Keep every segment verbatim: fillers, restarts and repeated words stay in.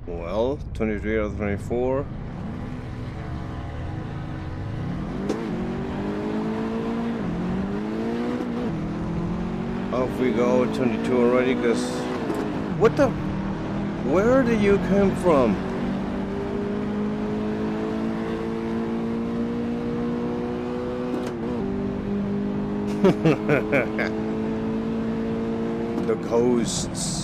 Well, twenty-three out of twenty-four. Off we go, twenty-two already, because... What the... Where did you come from? The ghosts.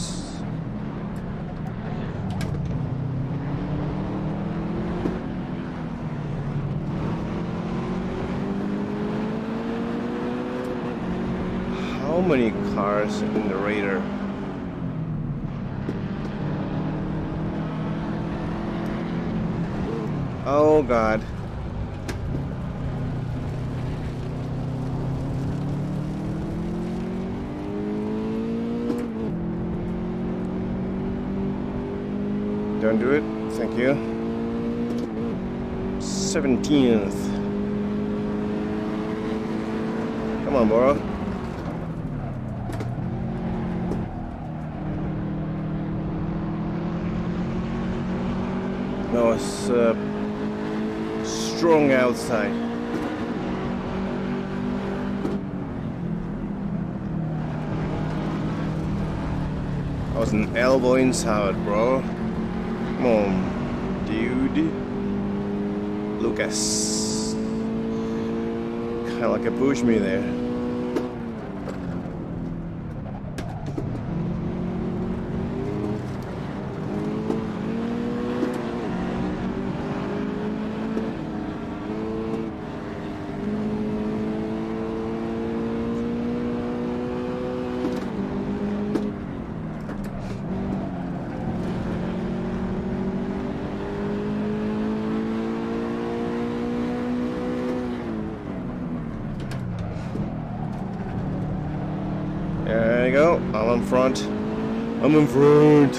How many cars in the radar? Oh God. Don't do it. Thank you. seventeenth. Come on, bro. No, it's uh, strong outside. I was an elbow inside, bro. Come on, dude. Lucas. Kinda like a push me there. There you go. I'm in front. I'm in front.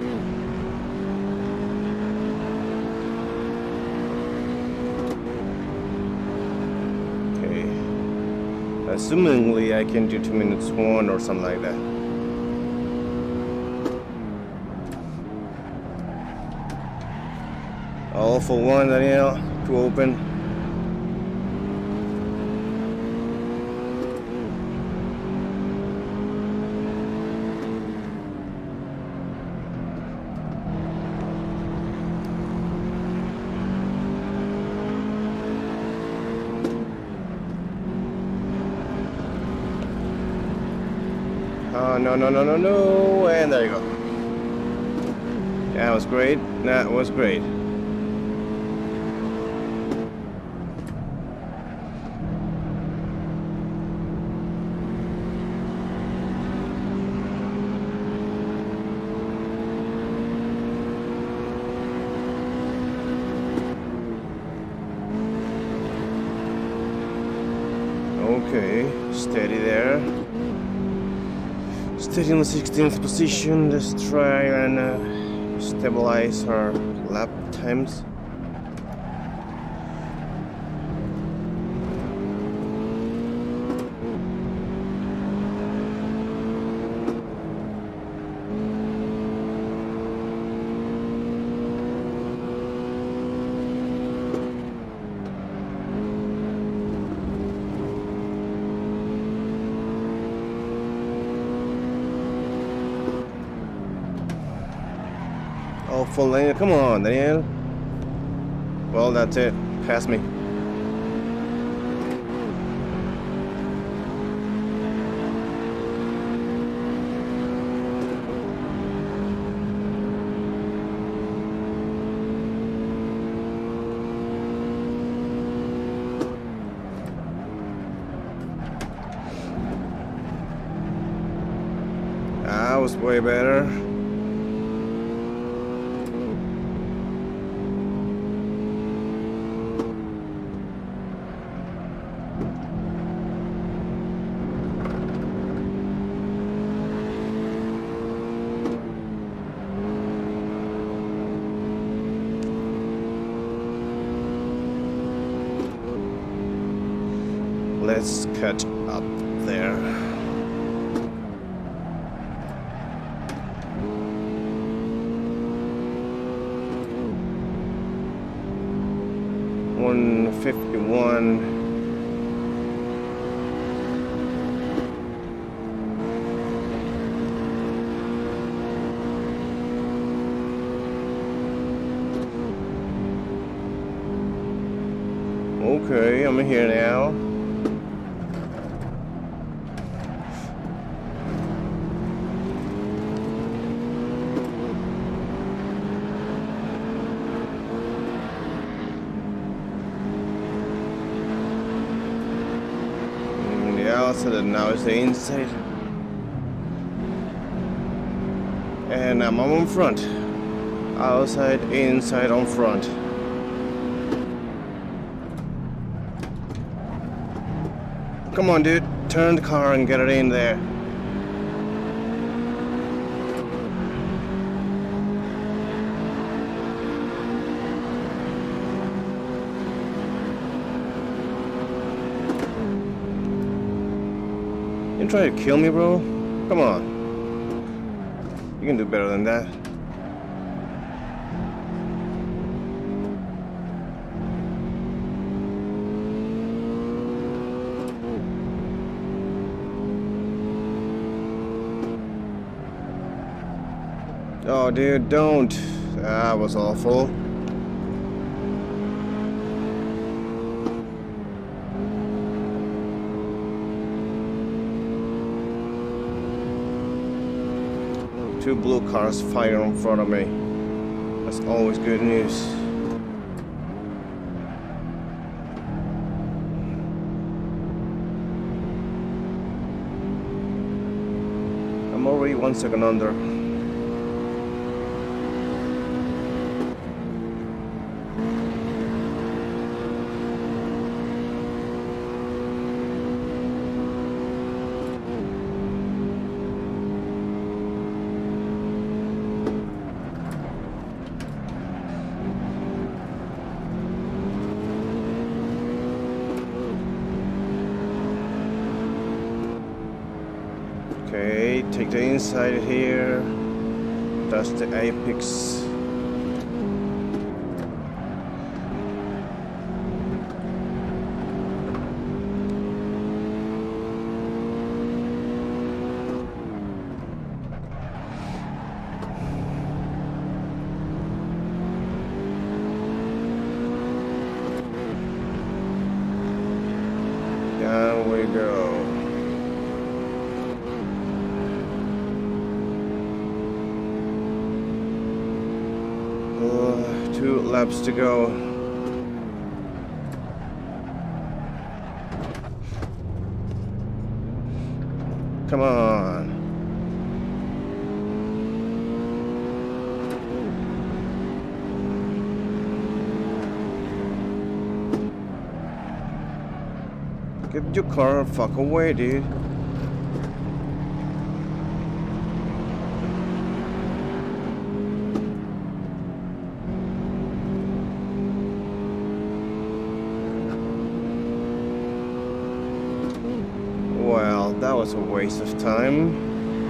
Okay. Assumingly, I can do two minutes one or something like that. All for one, Daniel. To open. Oh, no, no, no, no, no, and there you go. That was great, that was great. Okay, steady there. Steady in the sixteenth position. Let's try and uh, stabilize our lap times. Oh, full lane. Come on, Daniel. Well, that's it. Pass me. That was way better. Let's cut up there. one fifty-one. Okay, I'm here now. Mm, the outside, now it's the inside. And I'm on front. Outside, inside, on front. Come on, dude. Turn the car and get it in there. You try to kill me, bro? Come on. You can do better than that. Oh, dude, don't. That was awful. Two blue cars fire in front of me. That's always good news. I'm already one second under. Okay, take the inside here. That's the apex. Down we go. Uh, two laps to go. Come on. Get your car the fuck away, dude. Well, that was a waste of time.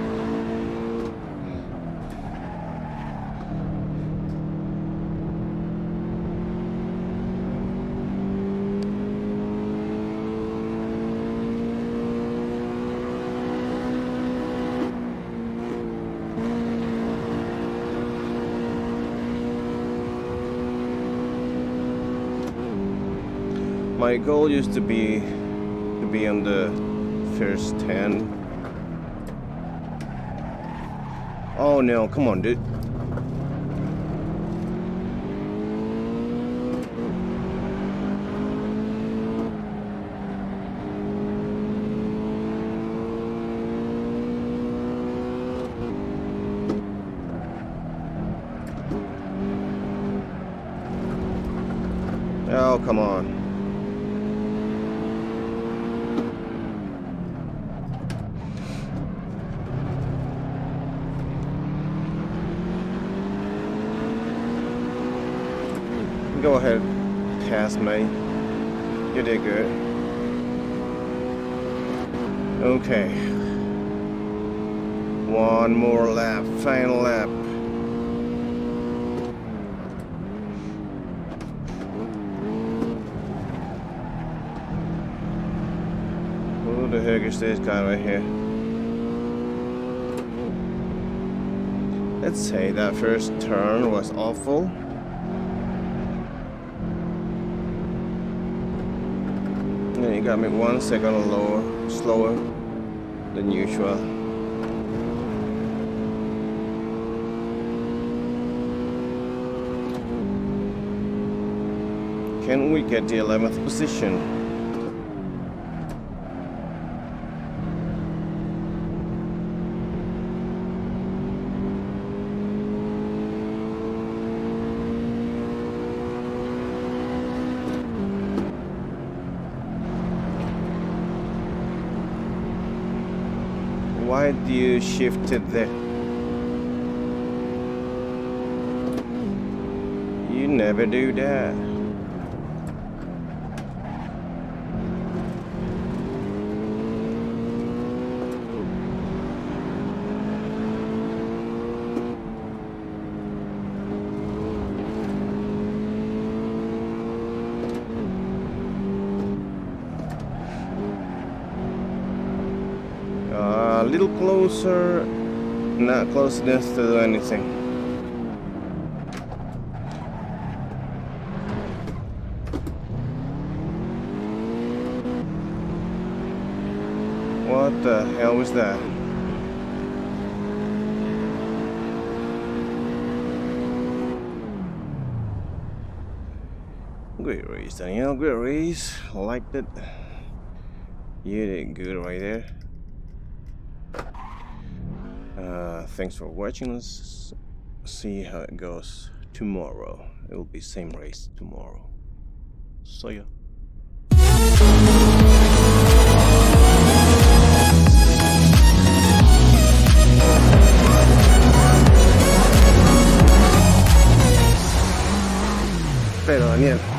My goal used to be to be on the first ten. Oh no, come on, dude. Oh, come on. Go ahead, pass me. You did good. Okay. One more lap, final lap. högerstyrt guy right here. Let's say that first turn was awful. Yeah, you got me one second lower, slower than usual. Can we get the eleventh position? Why do you shift it there? You never do that. A little closer, not close enough to do anything. What the hell was that? Great race, Danielle, great race. I liked it. You did good right there. Uh, thanks for watching. Let's see how it goes tomorrow. It will be same race tomorrow. See ya. Pero Daniel,